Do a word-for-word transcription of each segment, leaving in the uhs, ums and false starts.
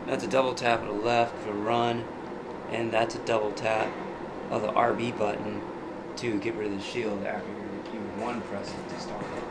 That's a double tap of the left for run, and that's a double tap of the R B button to get rid of the shield after you one press it to start it.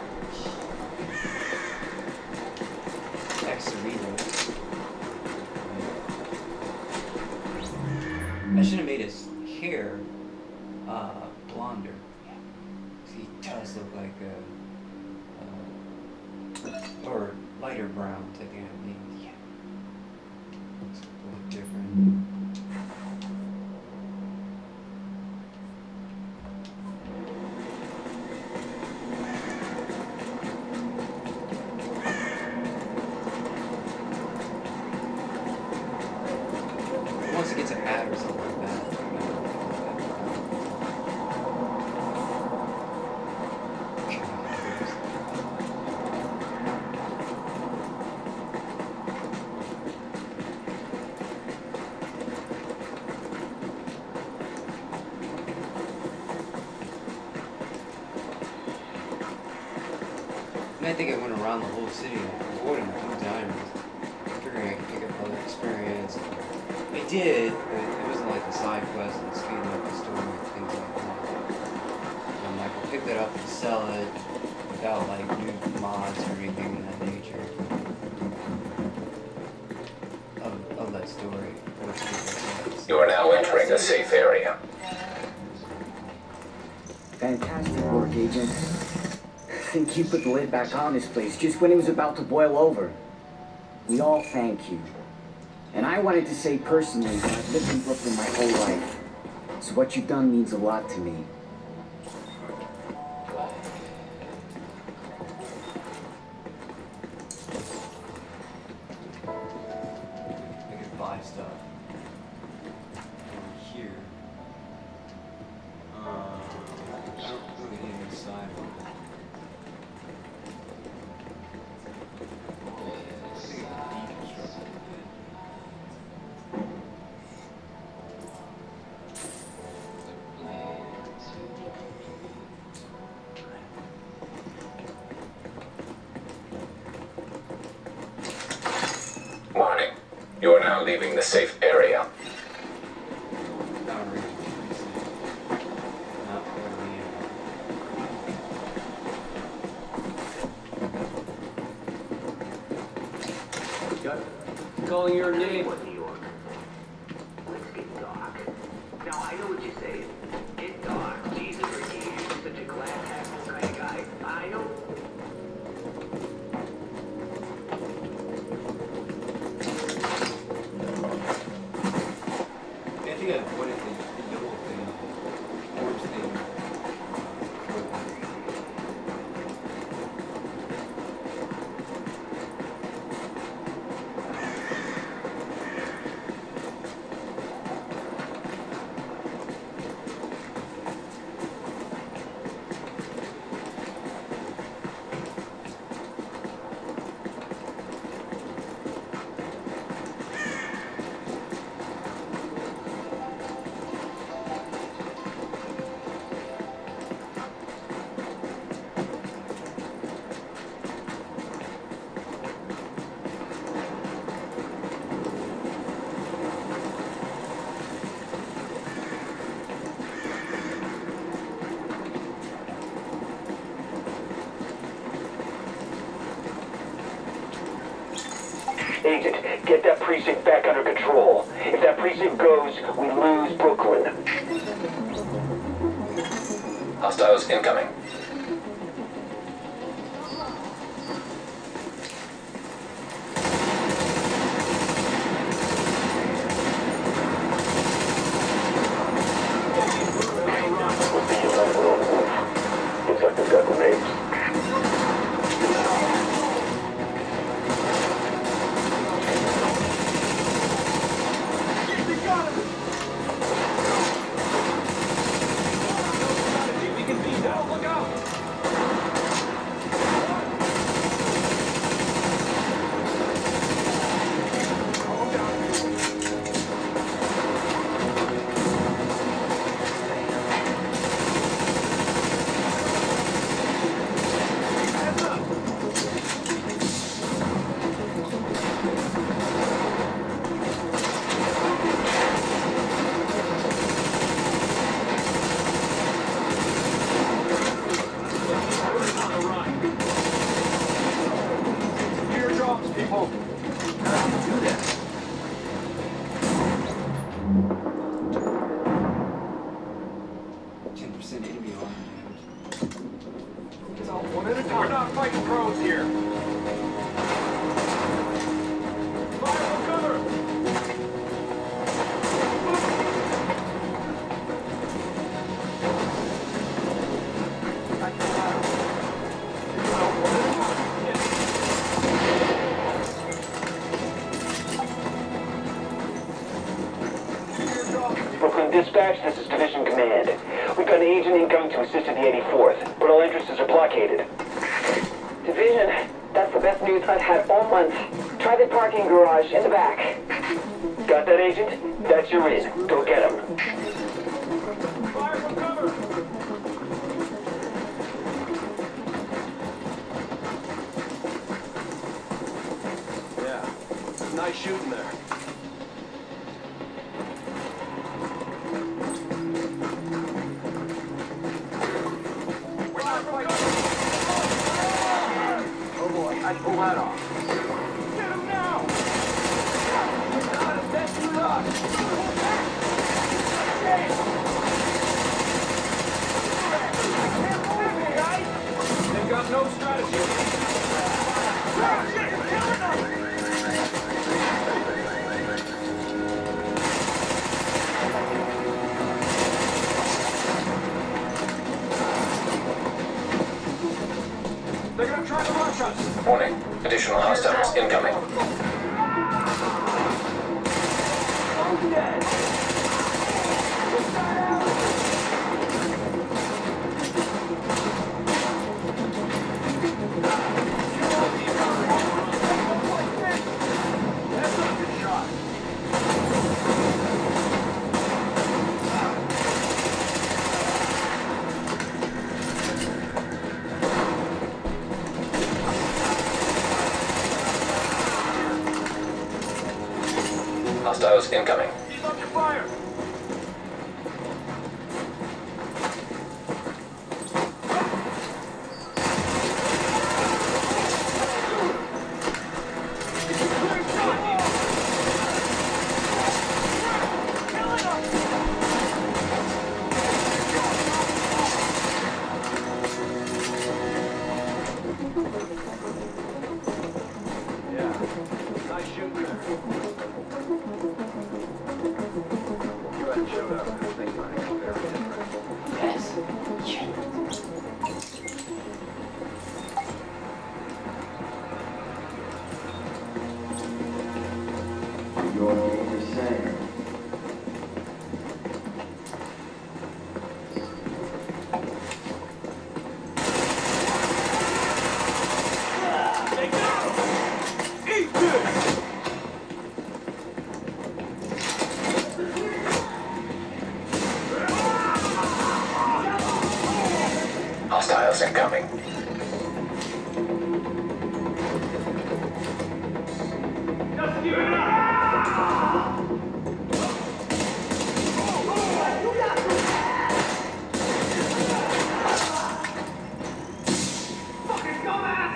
X to reload. I should have made his hair uh, blonder. He does look like a, uh, or lighter brown, taking it mean. Yeah. Looks a little different. Once it gets a hat or something like that. I think I went around the whole city avoiding a few times, figuring I could pick up other experience. I did, but it wasn't like a side quest and speeding up the story and things like that. And like, I picked it up and sell it without like new mods or anything of that nature. Of, of that story. You are now entering a safe area. Fantastic work, Agent. I think you put the lid back on this place just when it was about to boil over. We all thank you. And I wanted to say personally that I've lived in Brooklyn my whole life. So what you've done means a lot to me. I could buy stuff over here. Uh, I don't really need inside of it. Warning. You are now leaving the safe area. Not really. Not really. Got calling your name. New York. Let's get dark. Now I know what you're saying. Get dark. Jesus, Ricky, you're such a glass half full kind of guy. I know. I think I avoided the, the yellow thing, orange thing. Agent, get that precinct back under control. If that precinct goes, we lose Brooklyn. Hostiles incoming. Looks like they've got grenades. We can beat that. Look out! How did you do that? ten percent enemy armor damage. It's all one at a time. We're not fighting pros here. Fire for cover! Brooklyn Dispatch, this is Division Command. We've got an agent incoming to assist at the eighty-fourth, but all entrances are blockaded. Division, that's the best news I've had all month. Try the parking garage in the back. Got that, Agent? That's your in. Go get him. Fire for cover! Yeah, nice shooting there. We're not fighting. Oh boy, I'd pull that off. Get him now! Not if that's too rough. They've got no strategy. They're gonna try to rush us. Warning. Additional hostiles incoming. I'm dead. That's a good shot. Hostiles incoming. He's under fire. Yeah, nice shooting there. You hadn't showed up, this thing might be very different. Yes. Your game is set. Take it! Eat this! Hostiles incoming. Just give it up! Fucking dumbass!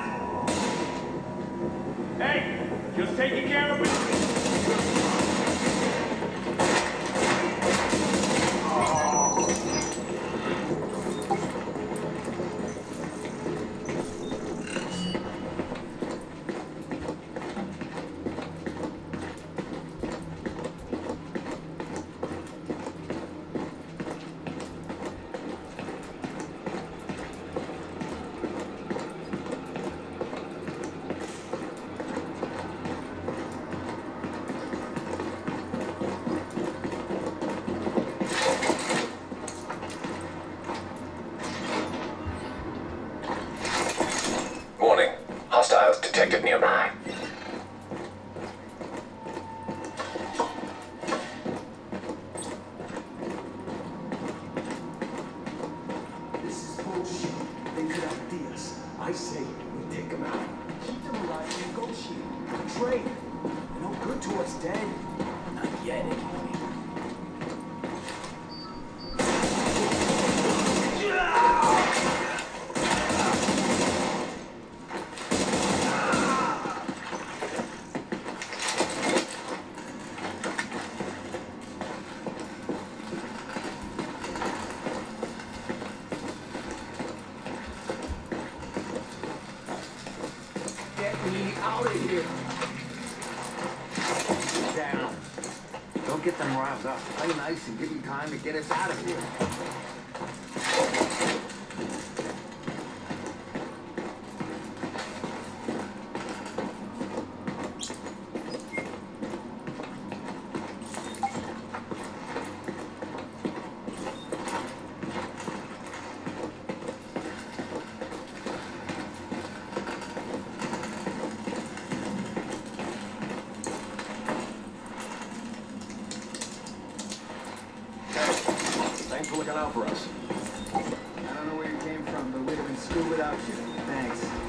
Hey, just taking care of business. Warning. Hostiles detected nearby. This is bullshit. They could outdo us. I say we take them out. Keep them alive and negotiate. Trade. No good to us dead. Not yet, anyway. Don't get them riled up. Play nice and give them time to get us out of here. Thanks for looking out for us. I don't know where you came from, but we'd have been screwed without you. Thanks.